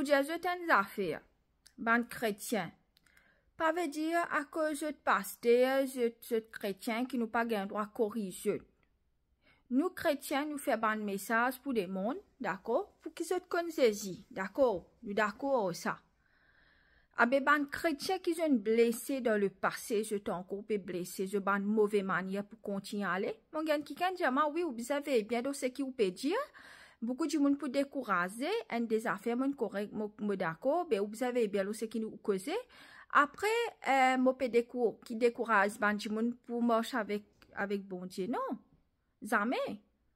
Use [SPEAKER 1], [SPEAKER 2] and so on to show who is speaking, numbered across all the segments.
[SPEAKER 1] pour dire certaines affaires, ban chrétien. Pas veut dire à cause de pasteur, de chrétien qui nous pas gain droit corriger. Nous chrétiens, nous faisons un message pour les mondes, d'accord? Pour qu'ils se connaissent, d'accord? Nous d'accord avec ça. Avec ban chrétiens qui sont blessés dans le passé, je t'en encore blessé, je ban mauvaise manière pour continuer à aller. Mon gars qui dit oui, vous savez bien de ce qui vous peut dire. Beaucoup de monde pour décourager, un des affaires mon correct, mon d'accord, mais vous savez bien de ce qui nous cause. Après, mon peut qui décourage ban du monde pour marcher avec bon Dieu, non? Jamais.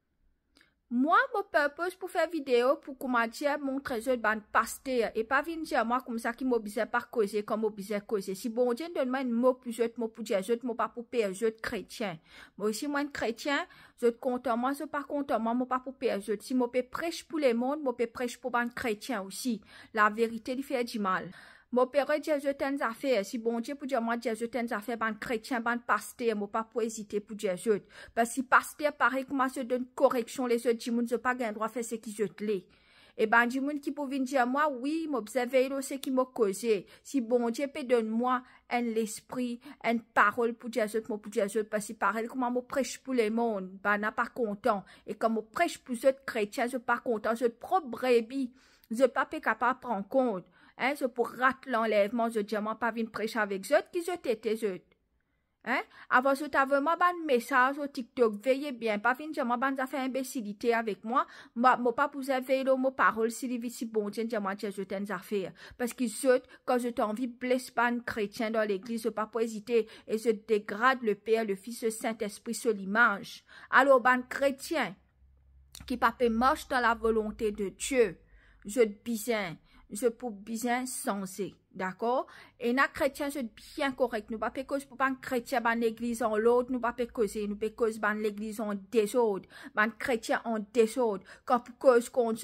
[SPEAKER 1] Moi, mon purpose pour faire vidéo, pour comment dire, montrer je ban pasteur, et pas venir dire moi comme ça qui m'oblige pas causer, comme m'oblige causer. Si bon Dieu donne moi un mot pour je, mot pour dire, je, mot pas pour perdre, je chrétien. Moi aussi, moi, un chrétien, je content, moi, je pas content, moi, pas pour perdre, je. Si moi, prêche pour les mondes, moi, prêche pour ban chrétien aussi. La vérité, il fait du mal. Mon père dit je t'en affaires. Si bon Dieu pour dire moi je t'en affaires, ban chrétien, ban pasteur, moi pas pour hésiter pour dire je. Parce que si pasteur pareil comment se donne correction les autres, moun se pas gain droit faire ce qui je l'ai. Et ben du monde qui peut venir dire moi oui, m'observer ce qui m'a causé. Si bon Dieu peut donner moi un l'esprit, une parole pour dire je, moi pour dire je, parce que pareil comment moi prêche pour les mondes, ben n'a pas content. Et comme moi prêche pour ceux chrétiens, je pas content, je propre brebis, je pas capable de prendre compte. Hein, je pour rater l'enlèvement, je dis, moi, pas venir prêcher avec eux, qui je t'étais, je. Hein, avant, je t'avais vraiment un message au TikTok, veillez bien, pas venir dire, moi, ben, fait imbécilité avec moi, moi, pas pour veiller mon parole, si bon, Dieu, moi, je t'en affaire. Parce que je, quand je t'ai envie, blesse pas un chrétien dans l'église, je pas pour hésiter, et je dégrade le Père, le Fils, le Saint-Esprit sur l'image. Alors, ben, chrétien, qui pas marche dans la volonté de Dieu, je bien. Je peux bien sensé, d'accord? Et na chrétien, je bien correct. Nous pas cause pour ban chrétien, ban l'église en l'autre, nous pas causer, nous cause ban l'église en désordre, ban chrétien en désordre. Quand pour cause contre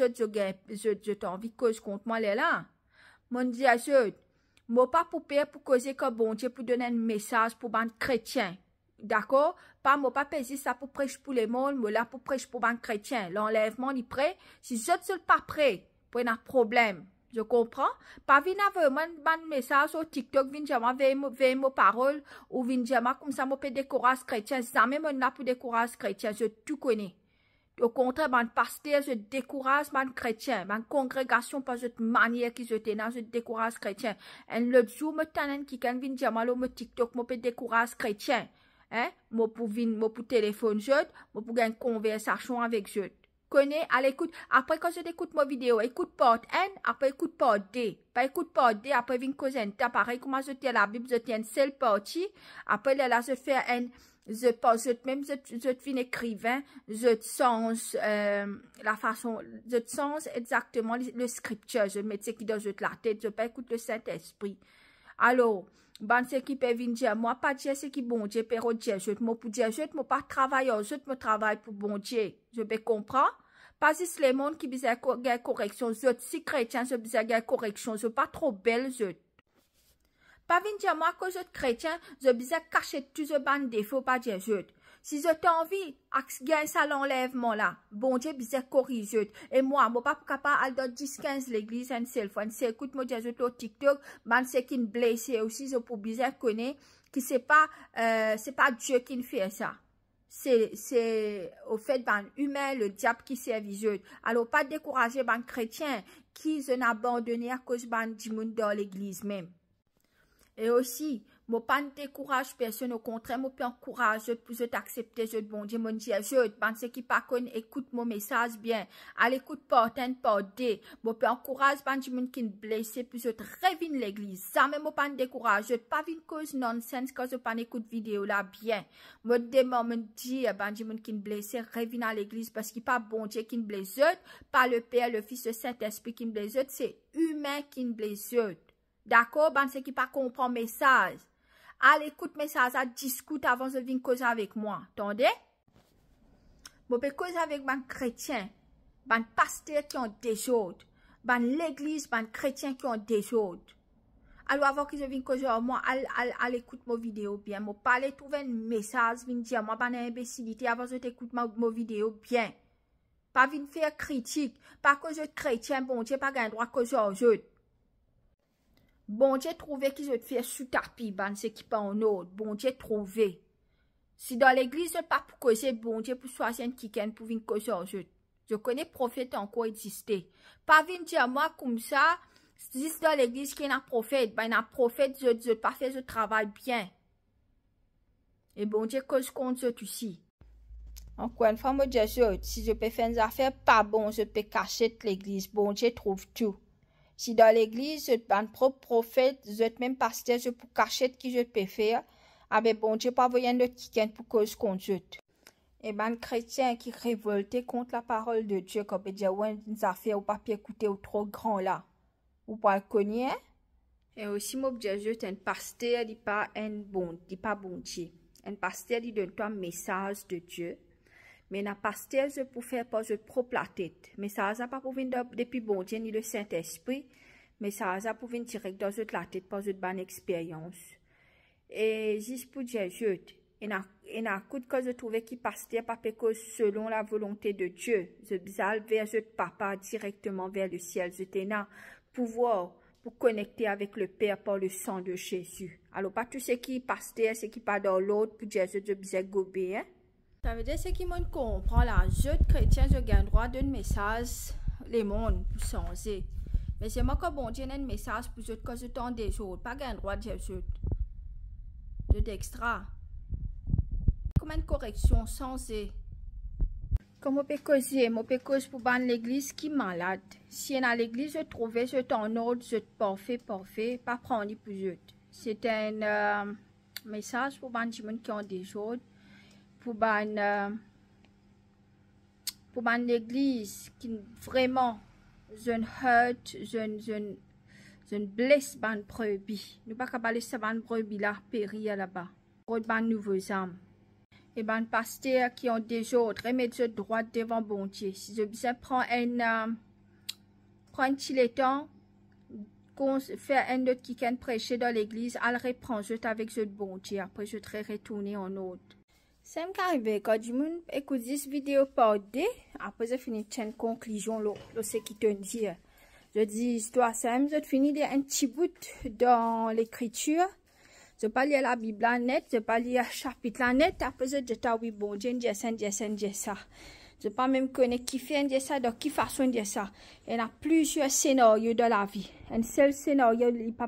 [SPEAKER 1] je t'ai envie cause contre moi, là. Mon Dieu, moi pas pour père pour causer comme bon Dieu pour donner un message pour ban chrétien. D'accord? Pas moi pas payer ça pour prêcher pour les mondes, moi là pour prêcher pour ban chrétien. L'enlèvement, il prêt. Si je ne suis pas prêt, pour un problème. Je comprends. Pas venir avec un message sur TikTok, venir dire veille mes paroles, ou venir dire comme ça, moi, peux décourager chrétien. Jamais, moi, là pour décourager chrétien. Je tout connais. Au contraire, mon pasteur, je décourage mon chrétien. Mon congrégation, par cette manière qui je tenais, je décourage chrétien. Et le jour, me tenant qui quand venir dire, moi, TikTok, moi, peux décourager chrétien. Hein? Moi, pour téléphone, moi, pour une conversation avec je. Connais, à l'écoute, après quand je t'écoute ma vidéo, écoute porte N, après écoute porte D. Pas écoute porte D, après vient causer t'as pareil, comment je tiens la Bible, je tiens une seule partie, après là, je fais un, je pense, je finis écrivain, je sens, la façon, je sens exactement le scripture, je mets ce qui dans la tête, je pas écoute le Saint-Esprit. Alors, ben, ce qui peut venir dire, moi, pas dire ce qui bon Dieu, pero dire, je te pour dire, je te pas travailler, je te travaille pour bon Dieu. Je peux comprendre? Pas si les monde qui besoin de correction, je si chrétien, je besoin de correction, je pas trop belle, je. Pas venir dire, moi, que je suis chrétien, je besoin cacher tout ce ban défaut, pas dire, je. Si je t'ai envie, gagner ça l'enlèvement là, bon Dieu, besoin corriger. Et moi, pas capable d'aller dans 10-15 l'église, une seule fois, écoute, moi, je au TikTok, man, c'est qui me blesse aussi, je peux bien connaître, que c'est pas Dieu qui me fait ça. C'est au fait d'un humain, le diable qui servit Dieu. Alors, pas décourager un chrétien qui sont abandonné à cause du monde dans l'église même. Et aussi, moi pas décourage personne, au contraire, moi peux encourager pour t'accepter, je bon Dieu, mon Dieu, je pense qui pas qu'on écoute mon message bien, à l'écoute porte un porte D, moi peux encourager ban du monde qui est blessé, puis je reviens l'église, ça même moi pas décourage, je pas une cause nonsense quand je pas écoute vidéo là bien, moi demain me dit ban du monde qui est blessé, reviens à l'église parce qu'il pas bon Dieu qui est blessé, pas le Père, le Fils, le Saint-Esprit qui est blessé, c'est humain qui est blessé. D'accord, ben c'est qui pas comprend message. Allez, écoute message, à discute avant de venir causer avec moi. Attendez? Je peux causer avec un chrétien, un pasteur qui ont des autres, l'église, un chrétien qui ont des autres. Alors avant que je vienne causer avec moi, allez écoute ma vidéo bien. Je pas aller trouver un message, venir dire moi, imbécilité avant que je t'écoute ma vidéo bien. Pas venir faire critique. Pas que je chrétien, bon Dieu, pas gain droit que je. Bon Dieu trouvé qui je te fais sous tapis, ban, c'est qui pas en autre. Bon Dieu trouvé. Si dans l'église, c'est pas pour causer, bon Dieu, pour choisir un kiken pour venir causer je connais prophète encore existé. Pas venir dire moi comme ça, si dans l'église qu'il y a un prophète, ben un prophète, je pas fait, je travaille bien. Et bon Dieu, cause contre je aussi. Encore une fois, moi, si je peux faire une affaire pas bon, je peux cacher l'église. Bon Dieu trouve tout. Si dans l'église, je suis un propre prophète, je suis même pasteur, je peux cacher ce que je peux faire. Ah ben bon Dieu, pas voyant de qui pour cause contre Dieu. Et ben chrétien qui révolté contre la parole de Dieu, comme peut dire ouais, une affaire ou pas écouter ou trop grand là. Ou pas le connaître. Et aussi moi Dieu, un pasteur dit pas bon Dieu. Un pasteur dit donne toi un message de Dieu. Mais un pasteur je pour faire pas je propre la tête. Mais ça n'a pas pour venir depuis bon Dieu ni le Saint-Esprit, mais ça a pour venir direct dans la tête pas une bonne expérience. Et juste pour dire, et na coup de cause je trouvais qu'il pasteur pas que selon la volonté de Dieu, je bizarre vers je papa directement vers le ciel, je t'ai pouvoir pour connecter avec le Père par le sang de Jésus. Alors pas tout ce qui pasteur, ce qui pas dans l'autre pour dire je bizarre gobé, hein. Ça veut dire ce qui me comprend là, je chrétien je gagne droit d'un message les mondes pour changer. Mais c'est moi que bon Dieu a un message pour je que je t'en des autres, pas gagne droit de Jésus. D'extra. Comme une correction sensée. Comme on peut causer, pour ban l'église qui est malade. Si on a l'église, je trouvais, je t'en ordre, je parfait, pas prendre pour eux. C'est un message pour ban les gens qui ont des choses. Pour ban l'église qui vraiment, je hurt, je blesse ban brebis. Nous pas capable laisser ban brebis là périr là-bas. Pour ban nouveaux âmes. Et ban pasteurs qui ont des autres remettre droit devant bon Dieu. Si je bien prends un petit temps, faire un autre qui can prêcher dans l'église, elle reprend je avec ce bon Dieu. Après je serai retourner en autre. Ça m'est arrivé quand du monde écoute cette vidéo par deux. Après je finis une conclusion là, ce qui te dit. Je dis toi Sam, je finis un petit bout dans l'écriture. Je pas lire la Bible net, je pas lire chapitre net. Après je dis oui bon Dieu dit ça. Je pas même connaître qui fait dire ça, de qui façon dire ça. Il y a plusieurs scénarios dans la vie. Un seul scénario,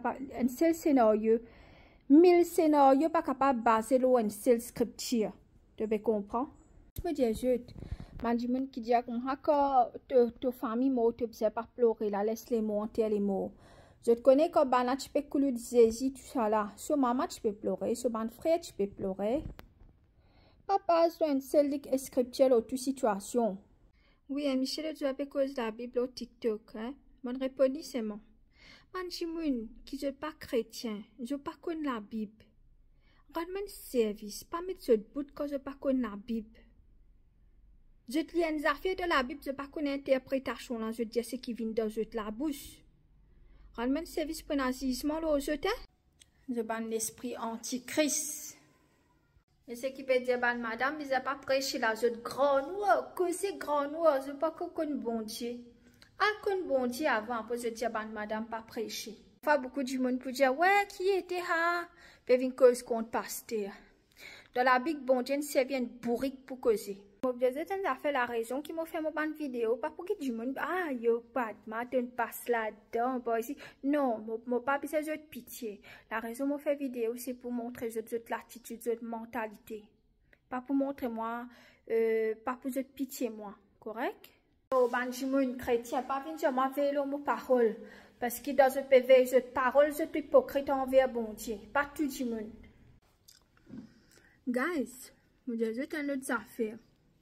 [SPEAKER 1] 1000 scénarios pas capable de baser sur une seule scripture. Tu peux comprendre? Je me dis je qui dit que ta famille mort, tu ne pas pleurer là, laisse les mots, enterre les mots. Je te connais comme Bana, tu peux couler de Jésus, tout ça là. Sur maman, tu peux pleurer. Sur mon frère, tu peux pleurer. Papa, c'est une seule scripture dans toute situation. Oui, Michel, tu as cause la Bible au TikTok, hein? Mon réponse, c'est moi. Manjimoun, qui je pas chrétien, je pas connais la Bible. Rends-moi service, pas mettre ce bout quand je pas connais la Bible. Je te lis une affaire de la Bible, je pas connais l'interprétation là, je dis ce qui vient dans la bouche. Rends-moi service pour nazisme là, je ban l'esprit antichrist. Et ce qui peut dire, madame, ils n'ont pas prêché là, je grand noir, que c'est grand noir, je pas qu'on bon Dieu. Ah, qu'on bon Dieu avant, après je dis, madame, pas prêché. Enfin, beaucoup de monde pour dire, ouais, qui était là? Puis une cause contre pasteur. Dans la Bible, bon Dieu, c'est bien bourrique pour causer. Je vous fait la raison qui m'a fait mon vidéo, pas pour que du monde, ah, yo, pas, matin passe là-dedans, bon, ici. Non, mon pas besoin de pitié. La raison m'a fait vidéo, c'est pour montrer votre l'attitude, votre mentalité. Pas pour montrer moi, pas pour votre pitié, moi. Correct? Oh, une chrétien, pas venir dire, moi, vélo, mon parole. Parce que dans ce PV, cette parole, c'est hypocrite envers bon Dieu. Pas tout le monde. Guys, je vais dire une autre affaire.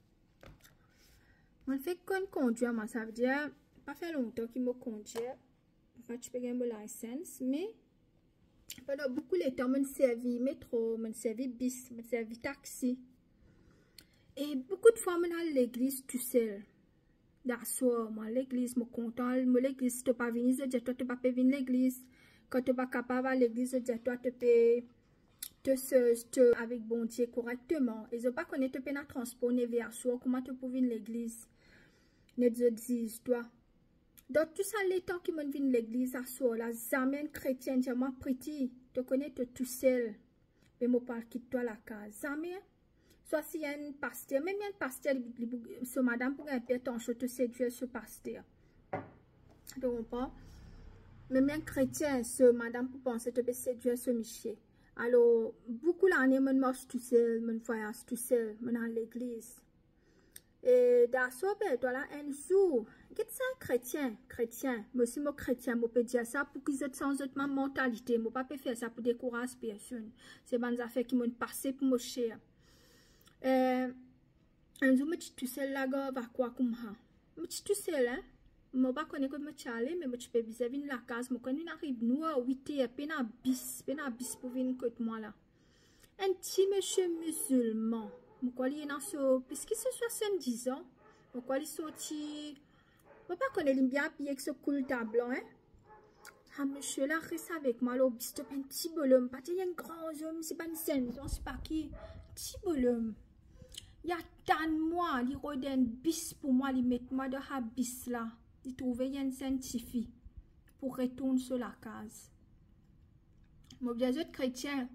[SPEAKER 1] On fait qu'on conduit, moi, ça veut dire, pas fait longtemps qu'il me conduit. En fait, je peux gagner mon licence, mais pendant beaucoup de temps, je servi métro, je servi bis, je servi taxi. Et beaucoup de fois, je suis à l'église tout seul. D'asseoir, moi, l'église, je suis content. L'église, si tu n'es pas venu, je dis, toi, tu ne peux pas venir à l'église. Quand tu n'es pas capable à l'église, je dis, toi, tu peux te avec bon Dieu correctement. Et je ne sais pas qu'on est dans le transport, vers soi, comment tu peux venir à l'église. net je dis toi. Donc tout ça les temps qui m'ont venu l'église à soir là, jamais chrétienne, j'ai moi priti, te connais tout seul. Mais moi parle quitte toi la case. Jamais. Soit si y a un pasteur, même y a un pasteur, ce madame pour un père ton te séduire ce pasteur. Donc pas. Même un chrétien, ce madame pour penser te séduire ce monsieur. Alors, beaucoup l'année, je marche tout seul, je voyage tout seul, je dans l'église. Et dans ce moment, là, un jour, qu'est-ce que chrétien, moi aussi, moi chrétien, je peux dire ça pour qu'ils aient sans ma mentalité, je ne peux pas faire ça pour décourager personne. C'est des affaires qui m'ont passé pour mon cher. Un jour, je suis tout seul là, je vais quoi comme ça. Je suis tout seul, hein. Je ne sais pas comment je suis allé, mais je peux venir la case. Je suis arrivé nous à 8 heures, puis un bis pour venir côté moi là. Un petit monsieur musulman. Je suis dans ce, puisque c'est 70 ans, je suis sorti. Je ne sais pas comment il est bien habillé avec ce cool tableau, hein. Ah, monsieur là, reste avec moi, là, bis, un petit bonhomme. Pas un grand homme, c'est pas une scène, c'est pas qui. Petit bonhomme. Il y a tant de mois, il y a un bis pour moi, il met moi dans la bis là. Il trouve un scientifique pour retourner sur la case. Moi, bien sûr, chrétien,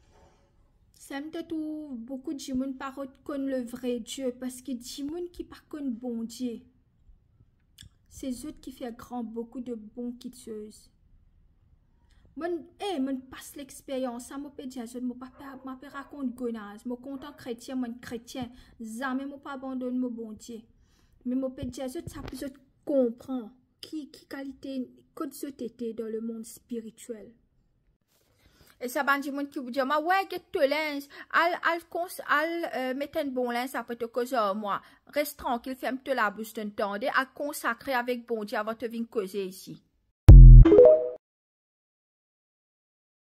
[SPEAKER 1] ça me trouve beaucoup de gens qui ne connaissent le vrai Dieu parce que des gens qui ne connaissent pas bon Dieu. C'est eux qui font beaucoup de bons quiteuses. Moi, passe l'expérience, ça me peut dire, je ne peux pas raconter gonage. Moi, content chrétien, moi, chrétien, jamais ne pas abandonner mon bon Dieu. Mais moi, peut dire, ça peut comprendre qui qualité, que ce était dans le monde spirituel. Et ça, ben, du monde qui vous dit, ouais, get te linge, mettre un bon linge, ça peut te causer moi. Reste tranquille, ferme te la bouche d'un temps, à consacrer avec bon Dieu avant de venir causer ici.